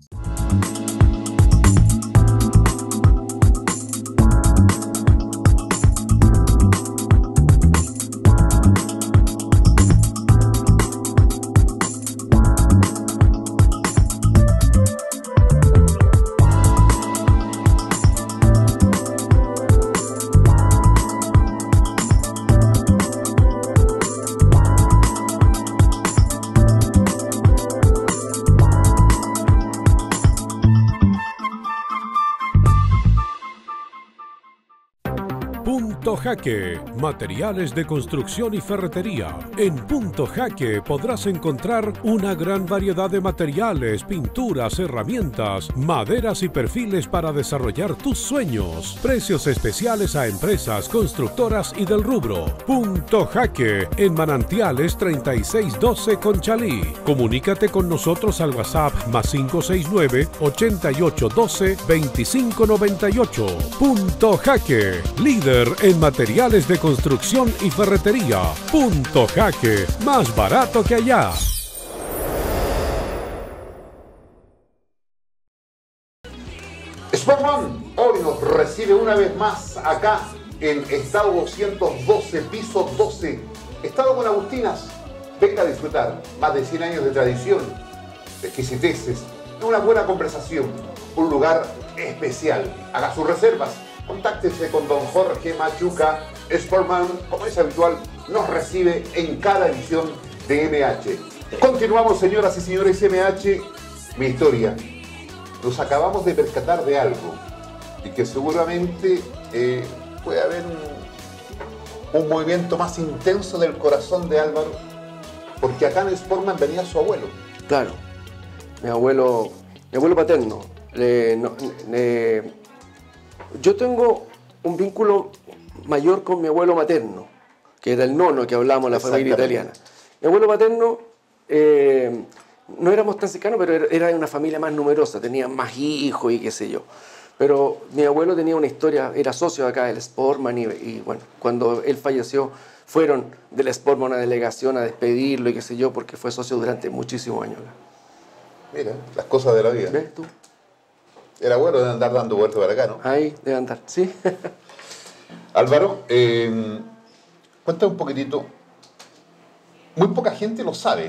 Punto Jaque, materiales de construcción y ferretería. En Punto Jaque podrás encontrar una gran variedad de materiales, pinturas, herramientas, maderas y perfiles para desarrollar tus sueños. Precios especiales a empresas, constructoras y del rubro. Punto Jaque, en Manantiales 3612 Conchalí. Comunícate con nosotros al WhatsApp +569 8812 2598. Punto Jaque, líder en materiales de construcción y ferretería. Punto Jaque, más barato que allá. Sport One, hoy nos recibe una vez más acá en Estado 212, piso 12, Estado con Agustinas. Venga a disfrutar más de 100 años de tradición, de exquisiteces, de una buena conversación, un lugar especial. Haga sus reservas, contáctese con don Jorge Machuca Sportman, como es habitual, nos recibe en cada edición de MH. Continuamos, señoras y señores, MH, mi historia. Nos acabamos de percatar de algo y que seguramente puede haber un movimiento más intenso del corazón de Álvaro, porque acá en Sportman venía su abuelo. Claro, mi abuelo paterno. Yo tengo un vínculo mayor con mi abuelo materno, que era el nono que hablamos, la familia italiana. Mi abuelo paterno, no éramos tan cercanos, pero era de una familia más numerosa, tenía más hijos y qué sé yo. Pero mi abuelo tenía una historia, era socio acá del Sportman y bueno, cuando él falleció, fueron del Sportman una delegación a despedirlo y qué sé yo, porque fue socio durante muchísimos años. Mira, las cosas de la vida. ¿Ves tú? Era bueno de andar dando vueltas para acá, ¿no? Ahí, debe andar, sí. Álvaro, cuéntame un poquitito. Muy poca gente lo sabe.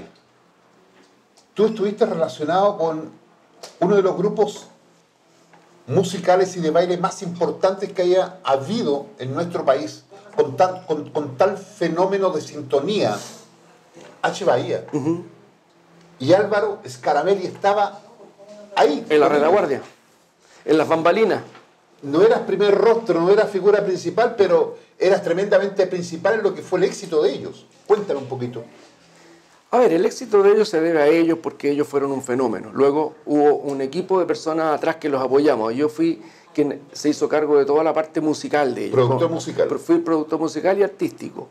Tú estuviste relacionado con uno de los grupos musicales y de baile más importantes que haya habido en nuestro país, con tal fenómeno de sintonía, H. Bahía. Y Álvaro Scaramelli estaba ahí. En la retaguardia, en las bambalinas. No eras primer rostro, no eras figura principal, pero eras tremendamente principal en lo que fue el éxito de ellos. Cuéntame un poquito. A ver, el éxito de ellos se debe a ellos porque ellos fueron un fenómeno. Luego hubo un equipo de personas atrás que los apoyamos. Yo fui quien se hizo cargo de toda la parte musical de ellos. Productor musical. Fui productor musical y artístico.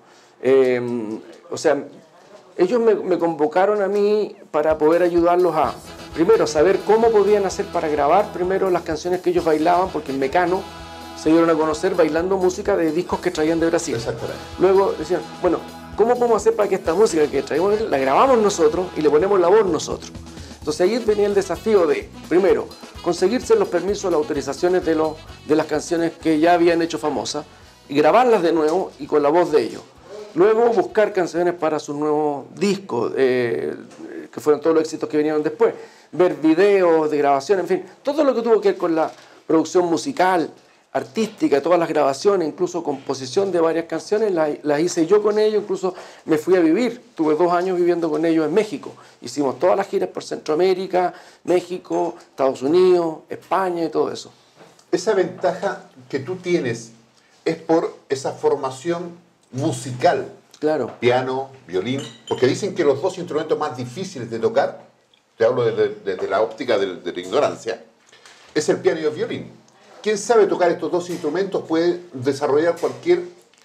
O sea, ellos me convocaron a mí para poder ayudarlos a, primero, saber cómo podían hacer para grabar primero las canciones que ellos bailaban, porque en Mecano se dieron a conocer bailando música de discos que traían de Brasil. Exactamente. Luego decían, bueno, ¿cómo podemos hacer para que esta música que traemos la grabamos nosotros y le ponemos la voz nosotros? Entonces ahí venía el desafío de, primero, conseguirse los permisos, las autorizaciones de las canciones que ya habían hecho famosas y grabarlas de nuevo y con la voz de ellos. Luego buscar canciones para sus nuevos discos, que fueron todos los éxitos que vinieron después. Ver videos de grabación, en fin, todo lo que tuvo que ver con la producción musical, artística, todas las grabaciones, incluso composición de varias canciones, las hice yo con ellos, incluso me fui a vivir, tuve 2 años viviendo con ellos en México. Hicimos todas las giras por Centroamérica, México, Estados Unidos, España y todo eso. Esa ventaja que tú tienes es por esa formación musical. Claro. Piano, violín, porque dicen que los 2 instrumentos más difíciles de tocar, te hablo desde la óptica de la ignorancia, es el piano y el violín. Quien sabe tocar estos 2 instrumentos puede desarrollar cualquier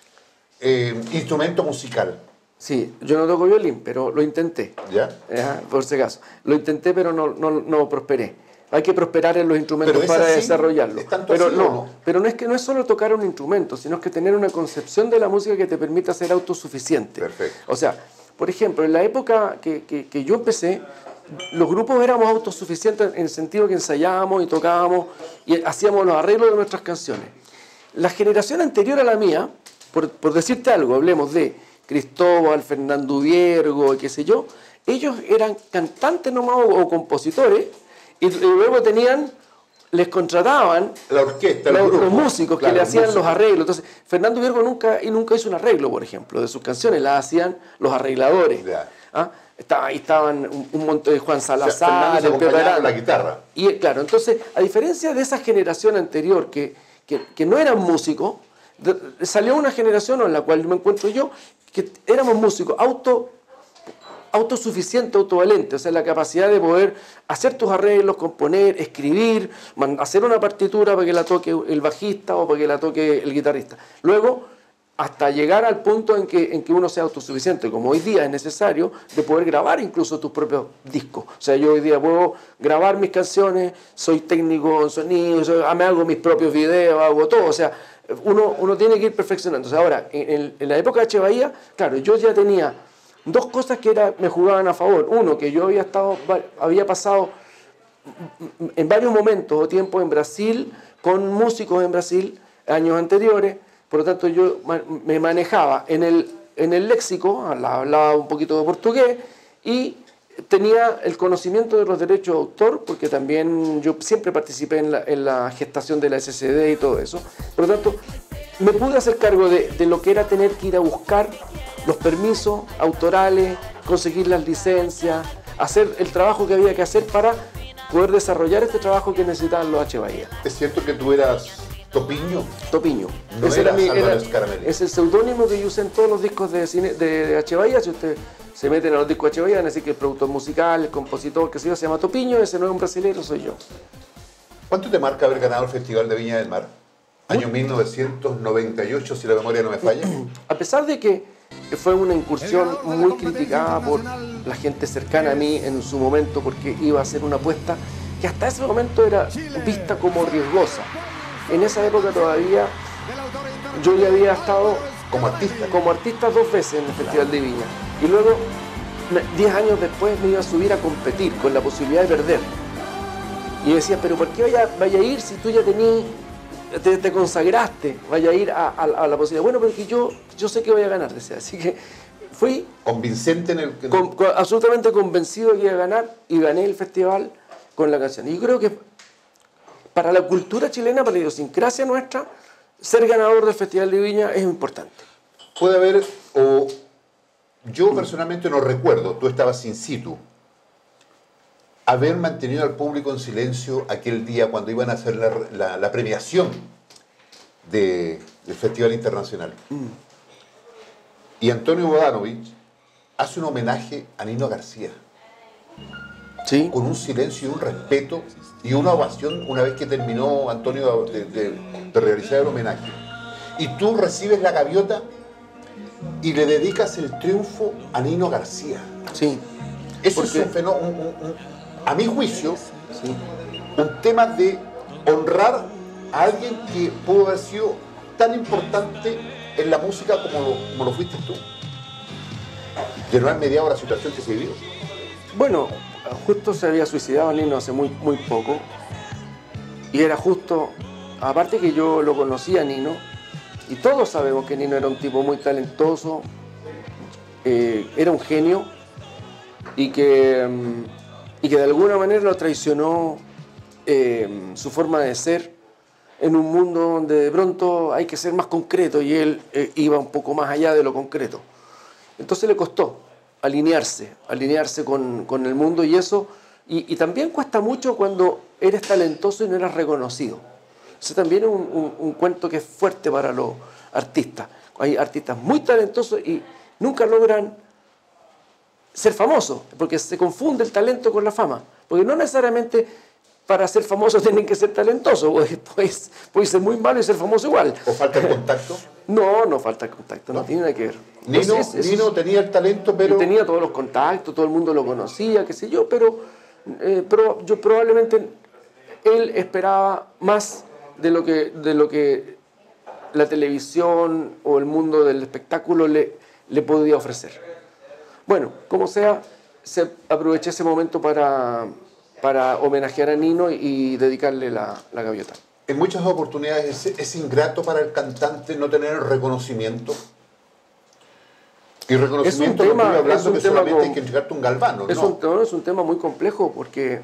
instrumento musical. Sí, yo no toco violín, pero lo intenté. ¿Ya? Por si acaso. Lo intenté, pero no prosperé. Hay que prosperar en los instrumentos para desarrollarlo. Pero no es solo tocar un instrumento, sino que tener una concepción de la música que te permita ser autosuficiente. Perfecto. O sea, por ejemplo, en la época que yo empecé, los grupos éramos autosuficientes en el sentido que ensayábamos y tocábamos y hacíamos los arreglos de nuestras canciones. La generación anterior a la mía, por decirte algo, hablemos de Cristóbal, Fernando Viergo, qué sé yo, ellos eran cantantes nomás o compositores y luego les contrataban la orquesta, los músicos, claro, que le hacían los arreglos. Entonces, Fernando Viergo nunca hizo un arreglo, por ejemplo, de sus canciones, las hacían los arregladores. ¿Ah? Ahí estaban un montón de Juan Salazar, el Pepe Arana, la guitarra. Y claro, entonces, a diferencia de esa generación anterior que no eran músicos, salió una generación en la cual me encuentro yo, que éramos músicos autosuficientes, autovalentes, o sea, la capacidad de poder hacer tus arreglos, componer, escribir, hacer una partitura para que la toque el bajista o para que la toque el guitarrista. Luego, hasta llegar al punto en que uno sea autosuficiente, como hoy día es necesario, de poder grabar incluso tus propios discos. O sea, yo hoy día puedo grabar mis canciones, soy técnico en sonido, me hago mis propios videos, hago todo. O sea, uno tiene que ir perfeccionando. O sea, ahora, en la época de H. Bahía, claro, yo ya tenía 2 cosas que me jugaban a favor. Uno, que yo había pasado en varios momentos o tiempos en Brasil, con músicos en Brasil, años anteriores. Por lo tanto, yo me manejaba en el léxico, hablaba un poquito de portugués y tenía el conocimiento de los derechos de autor, porque también yo siempre participé en la gestación de la SCD y todo eso. Por lo tanto, me pude hacer cargo de lo que era tener que ir a buscar los permisos autorales, conseguir las licencias, hacer el trabajo que había que hacer para poder desarrollar este trabajo que necesitaban los H. Bahía. ¿Es cierto que tú eras Topiño? Topiño. No eras Álvaro Scaramelli. Es el seudónimo que yo usé en todos los discos de H. Bahía. Si ustedes se meten a los discos de H. Bahía, van a decir que el productor musical, el compositor, que se llama Topiño, ese no es un brasileño, soy yo. ¿Cuánto te marca haber ganado el Festival de Viña del Mar? Año 1998, si la memoria no me falla. A pesar de que fue una incursión muy criticada por la gente cercana a mí en su momento, porque iba a ser una apuesta que hasta ese momento era vista como riesgosa. En esa época todavía yo ya había estado como artista 2 veces en el Festival de Viña. Y luego, 10 años después, me iba a subir a competir con la posibilidad de perder. Y yo decía, pero ¿por qué vaya a ir si tú ya te consagraste? Vaya a ir a la posibilidad. Bueno, porque yo sé que voy a ganar, decía. Así que fui convincente absolutamente convencido que iba a ganar, y gané el festival con la canción. Y yo creo que para la cultura chilena, para la idiosincrasia nuestra, ser ganador del Festival de Viña es importante. Puede haber, o yo personalmente no recuerdo, tú estabas in situ, haber mantenido al público en silencio aquel día cuando iban a hacer la premiación del Festival Internacional. Y Antonio Bodanovich hace un homenaje a Nino García. ¿Sí? Con un silencio y un respeto y una ovación una vez que terminó Antonio de realizar el homenaje. Y tú recibes la gaviota y le dedicas el triunfo a Nino García. Sí. Eso es un fenómeno, a mi juicio, sí, un tema de honrar a alguien que pudo haber sido tan importante en la música como lo fuiste tú. De no haber mediado la situación que se vivió. Bueno, justo se había suicidado Nino hace muy poco. Y era justo, aparte que yo lo conocía a Nino, y todos sabemos que Nino era un tipo muy talentoso, era un genio, y que de alguna manera lo traicionó su forma de ser en un mundo donde de pronto hay que ser más concreto, y él iba un poco más allá de lo concreto. Entonces le costó alinearse con el mundo, y eso, y también cuesta mucho cuando eres talentoso y no eres reconocido. Ese también es un cuento que es fuerte para los artistas. Hay artistas muy talentosos y nunca logran ser famosos, porque se confunde el talento con la fama, porque no necesariamente para ser famoso tienen que ser talentosos, puede ser muy malo y ser famoso igual. ¿O falta el contacto? No falta el contacto, no tiene nada que ver. Nino tenía el talento, pero... Tenía todos los contactos, todo el mundo lo conocía, qué sé yo, pero yo probablemente él esperaba más de lo que la televisión o el mundo del espectáculo le podía ofrecer. Bueno, como sea, aproveché ese momento para homenajear a Nino y dedicarle la gaviota. En muchas oportunidades es ingrato para el cantante no tener el reconocimiento. Y reconocimiento no estoy hablando que solamente hay que entregarte un galvano. Es un tema muy complejo, porque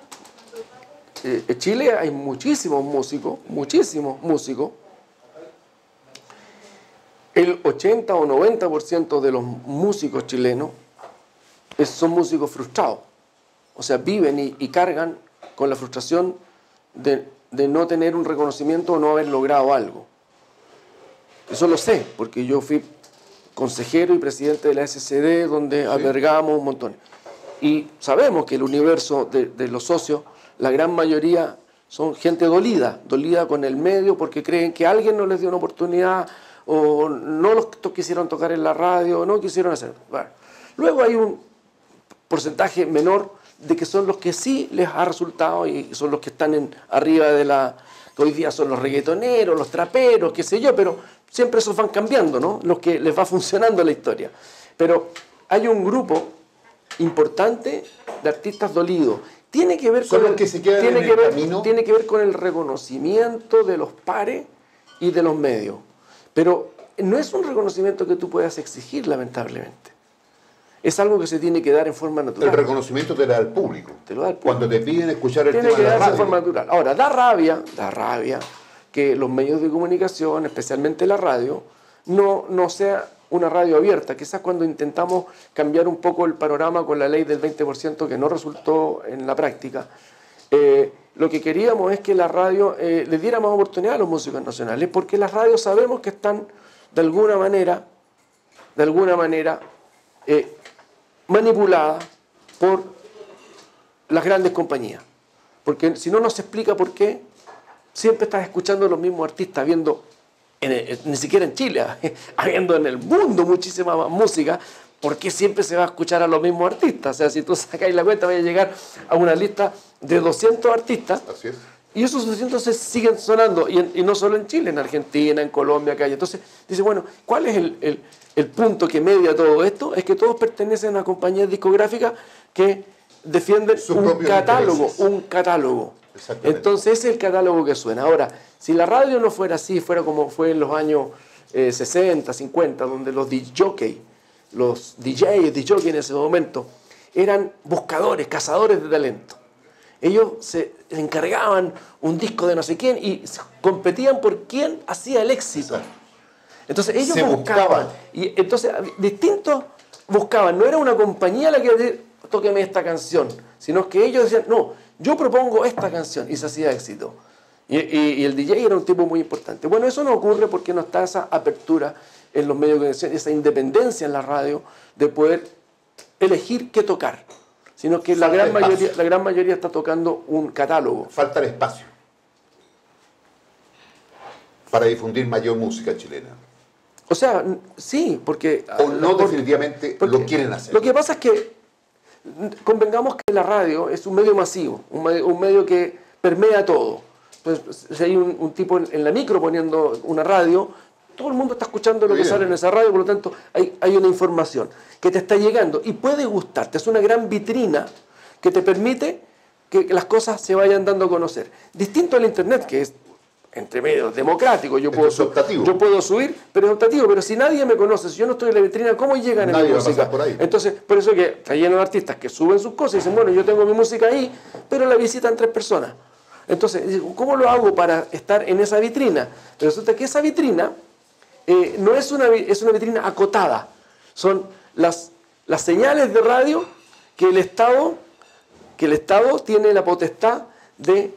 en Chile hay muchísimos músicos. El 80 o 90% de los músicos chilenos son músicos frustrados. O sea, viven y cargan con la frustración de no tener un reconocimiento o no haber logrado algo. Eso lo sé, porque yo fui consejero y presidente de la SCD, donde albergamos un montón. Y sabemos que el universo de los socios, la gran mayoría son gente dolida con el medio, porque creen que alguien no les dio una oportunidad, o no los quisieron tocar en la radio, o no quisieron hacer. Bueno, luego hay un porcentaje menor de que son los que sí les ha resultado, y son los que están arriba de que hoy día son los reggaetoneros, los traperos, qué sé yo, pero siempre esos van cambiando, ¿no? Los que les va funcionando la historia. Pero hay un grupo importante de artistas dolidos tiene que ver Son los que se quedan en el camino. Tiene que ver con el reconocimiento de los pares y de los medios. Pero no es un reconocimiento que tú puedas exigir, lamentablemente. Es algo que se tiene que dar en forma natural. El reconocimiento te lo da el público. Te lo da el público. Cuando te piden escuchar el Tiene tema que de la darse en radio. forma natural. Ahora, da rabia que los medios de comunicación, especialmente la radio, no sea una radio abierta. Quizás cuando intentamos cambiar un poco el panorama con la ley del 20% que no resultó en la práctica, lo que queríamos es que la radio le diera más oportunidad a los músicos nacionales, porque las radios sabemos que están de alguna manera manipuladas por las grandes compañías. Porque si no nos explica por qué, siempre estás escuchando a los mismos artistas, viendo, ni siquiera en Chile, habiendo en el mundo muchísima más música, ¿por qué siempre se va a escuchar a los mismos artistas? O sea, si tú sacáis la cuenta, vais a llegar a una lista de 200 artistas. Así es. Y esos 200 siguen sonando, y no solo en Chile, en Argentina, en Colombia, acá. Entonces, dice, bueno, ¿cuál es el punto que media todo esto? Es que todos pertenecen a compañías discográficas que defienden un catálogo. Entonces, ese es el catálogo que suena. Ahora, si la radio no fuera así, fuera como fue en los años 60, 50, donde los DJs en ese momento, eran buscadores, cazadores de talento. Ellos se encargaban un disco de no sé quién y competían por quién hacía el éxito. Entonces ellos buscaban. Y entonces distintos buscaban. No era una compañía la que decía, tóqueme esta canción, sino que ellos decían, no, yo propongo esta canción, y se hacía éxito. Y el DJ era un tipo muy importante. Bueno, eso no ocurre porque no está esa apertura en los medios de comunicación, esa independencia en la radio de poder elegir qué tocar, sino que la gran mayoría está tocando un catálogo. Falta el espacio para difundir mayor música chilena. O sea, sí, porque... definitivamente lo quieren hacer. Lo que pasa es que convengamos que la radio es un medio masivo, un medio que permea todo. Entonces, si hay un tipo en la micro poniendo una radio, todo el mundo está escuchando lo que sale en esa radio, por lo tanto hay una información que te está llegando y puede gustarte. Es una gran vitrina que te permite que las cosas se vayan dando a conocer. Distinto al Internet, que es entre medios democrático, yo puedo subir, pero es optativo. Pero si nadie me conoce, si yo no estoy en la vitrina, ¿cómo llegan a mi música? Por ahí. Entonces, por eso que está lleno de artistas que suben sus cosas y dicen, bueno, yo tengo mi música ahí, pero la visitan 3 personas. Entonces, ¿cómo lo hago para estar en esa vitrina? Pero resulta que esa vitrina no es una vitrina acotada. Son las señales de radio que el Estado tiene la potestad de,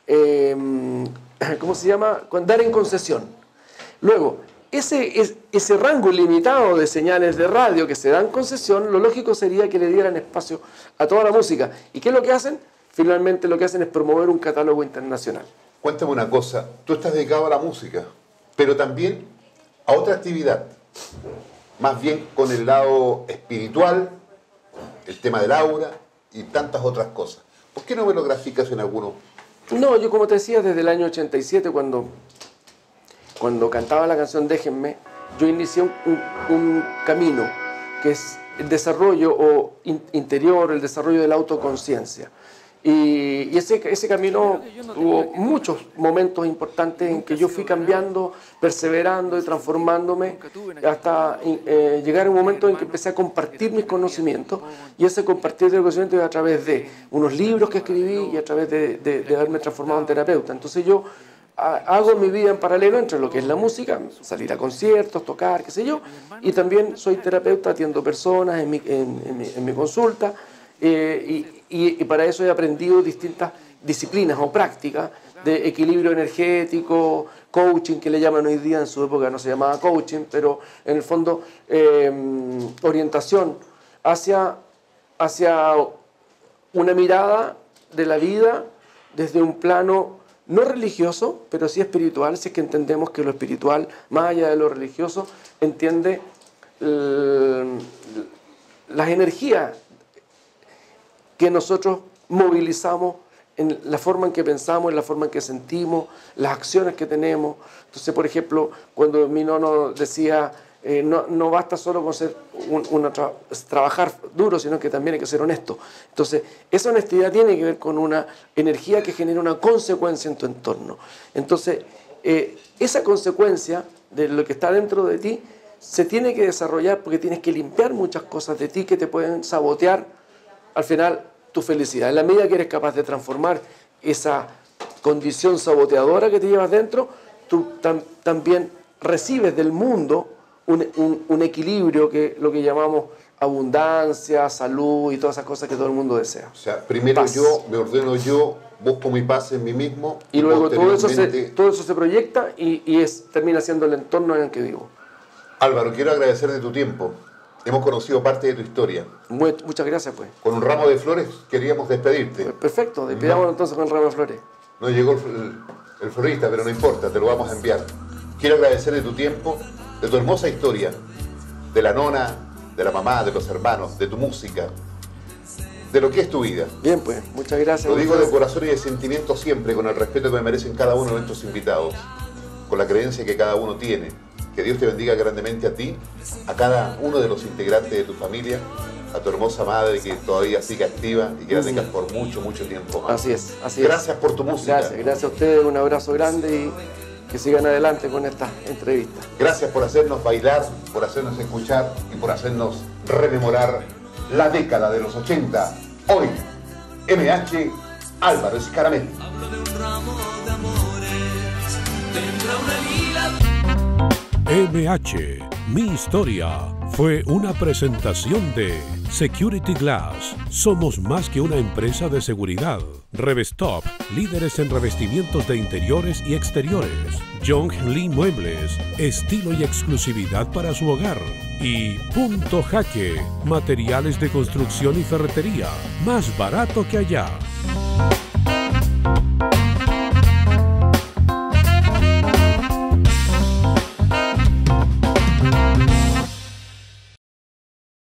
¿cómo se llama?, dar en concesión. Luego, ese rango limitado de señales de radio que se dan en concesión, lo lógico sería que le dieran espacio a toda la música. ¿Y qué es lo que hacen? Finalmente lo que hacen es promover un catálogo internacional. Cuéntame una cosa, tú estás dedicado a la música, pero también a otra actividad, más bien con el lado espiritual, el tema del aura y tantas otras cosas. ¿Por qué no me lo graficas en alguno? No, yo como te decía, desde el año 87, cuando cantaba la canción Déjenme, yo inicié un camino que es el desarrollo interior, el desarrollo de la autoconciencia. Y ese camino tuvo muchos momentos importantes en que yo fui cambiando, perseverando y transformándome hasta llegar a un momento en que empecé a compartir mis conocimientos, y ese compartir de conocimientos a través de unos libros que escribí y a través de haberme transformado en terapeuta. Entonces yo hago mi vida en paralelo entre lo que es la música, salir a conciertos, tocar, qué sé yo, y también soy terapeuta, atiendo personas en mi consulta. Y para eso he aprendido distintas disciplinas o prácticas de equilibrio energético, coaching, que le llaman hoy día, en su época no se llamaba coaching, pero en el fondo orientación hacia una mirada de la vida desde un plano no religioso, pero sí espiritual, si es que entendemos que lo espiritual, más allá de lo religioso, entiende las energías que nosotros movilizamos en la forma en que pensamos, en la forma en que sentimos, las acciones que tenemos. Entonces, por ejemplo, cuando mi nono decía, no basta solo con ser trabajar duro, sino que también hay que ser honesto. Entonces, esa honestidad tiene que ver con una energía que genera una consecuencia en tu entorno. Entonces, esa consecuencia de lo que está dentro de ti se tiene que desarrollar porque tienes que limpiar muchas cosas de ti que te pueden sabotear al final tu felicidad. En la medida que eres capaz de transformar esa condición saboteadora que te llevas dentro, tú también recibes del mundo un equilibrio, que lo que llamamos abundancia, salud y todas esas cosas que todo el mundo desea. O sea, primero Paz. yo, me ordeno yo, busco mi paz en mí mismo. Y luego todo eso posteriormente- se proyecta y termina siendo el entorno en el que vivo. Álvaro, quiero agradecer de tu tiempo. Hemos conocido parte de tu historia. Muchas gracias, pues. Con un ramo de flores queríamos despedirte. Perfecto, despidámonos entonces con el ramo de flores. No llegó el florista, pero no importa, te lo vamos a enviar. Quiero agradecer de tu tiempo, de tu hermosa historia, de la nona, de la mamá, de los hermanos, de tu música, de lo que es tu vida. Bien, pues, muchas gracias. Lo digo de corazón y de sentimiento siempre, con el respeto que me merecen cada uno de nuestros invitados, con la creencia que cada uno tiene. Que Dios te bendiga grandemente a ti, a cada uno de los integrantes de tu familia, a tu hermosa madre que todavía sigue activa y que la tengas por mucho, mucho tiempo más. Así es, así es. Gracias por tu música. Gracias a ustedes, un abrazo grande y que sigan adelante con esta entrevista. Gracias por hacernos bailar, por hacernos escuchar y por hacernos rememorar la década de los 80. Hoy, MH Álvaro Escaramelli. Hablo de un ramo de amores, tendrá una lila. MH, mi historia, fue una presentación de Security Glass. Somos más que una empresa de seguridad. Revestop, líderes en revestimientos de interiores y exteriores. John Lee Muebles, estilo y exclusividad para su hogar. Y Punto Jaque, materiales de construcción y ferretería, más barato que allá.